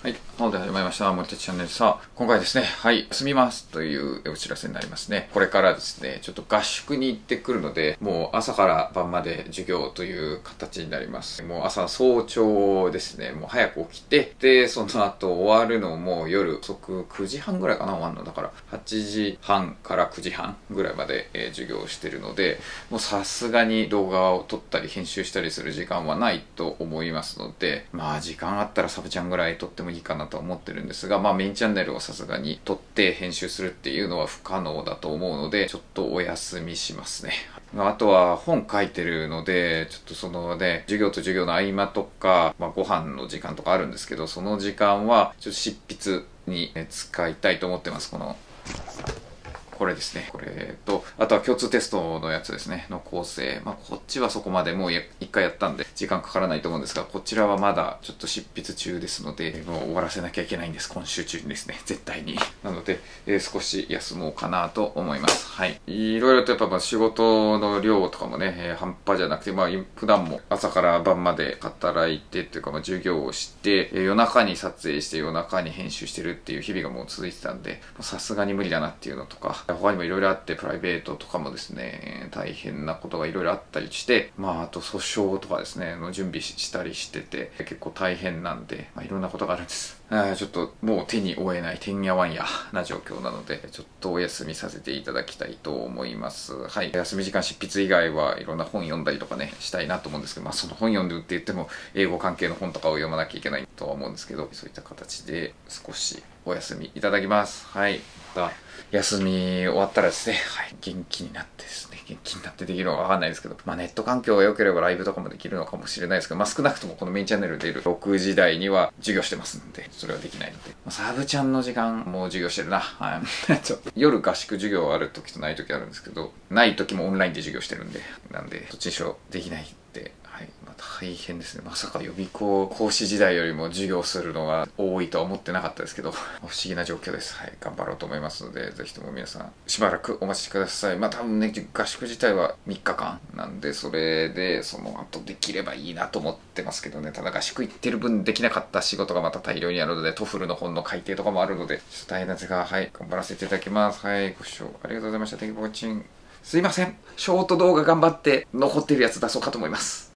はい。本日始まりました。森田チャンネル。さあ、今回ですね、はい、休みますというお知らせになりますね。これからですね、ちょっと合宿に行ってくるので、もう朝から晩まで授業という形になります。もう朝早朝ですね、もう早く起きて、で、その後終わるのも夜遅く9時半ぐらいかな、終わるの。だから、8時半から9時半ぐらいまで、授業をしてるので、もうさすがに動画を撮ったり編集したりする時間はないと思いますので、まあ時間あったらサブちゃんぐらい撮ってもいいかなと思ってるんですが、まあメインチャンネルをさすがに撮って編集するっていうのは不可能だと思うので、ちょっとお休みしますね。あとは本書いてるので、ちょっとそのね、授業と授業の合間とか、まあご飯の時間とかあるんですけど、その時間はちょっと執筆に使いたいと思ってます。これですね。これと、あとは共通テストのやつですね。の構成。まあ、こっちはそこまでもう一回やったんで、時間かからないと思うんですが、こちらはまだちょっと執筆中ですので、もう終わらせなきゃいけないんです。今週中にですね。絶対に。なので、少し休もうかなと思います。はい。いろいろとやっぱ仕事の量とかもね、半端じゃなくて、まあ、普段も朝から晩まで働いてっていうか、まあ、授業をして、夜中に撮影して夜中に編集してるっていう日々がもう続いてたんで、さすがに無理だなっていうのとか、他にもいろいろあって、プライベートとかもですね、大変なことがいろいろあったりして、まあ、あと訴訟とかですね、の準備したりしてて、結構大変なんで、まあ、いろんなことがあるんです。ちょっともう手に負えない、てんやわんやな状況なので、ちょっとお休みさせていただきたいと思います。はい。休み時間執筆以外はいろんな本読んだりとかね、したいなと思うんですけど、まあ、その本読んでるって言っても、英語関係の本とかを読まなきゃいけないとは思うんですけど、そういった形で少しお休みいただきます。はい。休み終わったらですね、はい、元気になってですね、元気になってできるのかわかんないですけど、まあネット環境が良ければライブとかもできるのかもしれないですけど、まあ少なくともこのメインチャンネルでいる6時台には授業してますんで、それはできないので。サブちゃんの時間もう授業してるな。はい。ちょっと夜合宿授業ある時とない時あるんですけど、ない時もオンラインで授業してるんで、なんで、どっちにしろできないって、はい。まあ、大変ですね。まさか予備校講師時代よりも授業するのが多いとは思ってなかったですけど、不思議な状況です。はい。頑張ろうと思いますので、ぜひとも皆さん、しばらくお待ちください。まあ多分ね、合宿自体は3日間なんで、それで、その後できればいいなと思ってますけどね。ただ合宿行ってる分できなかった仕事がまた大量にあるので、トフルの本の改訂とかもあるので、ちょっと大変なんですが、はい。頑張らせていただきます。はい。ご視聴ありがとうございました。Thank you for watching。すいません。ショート動画頑張って残ってるやつ出そうかと思います。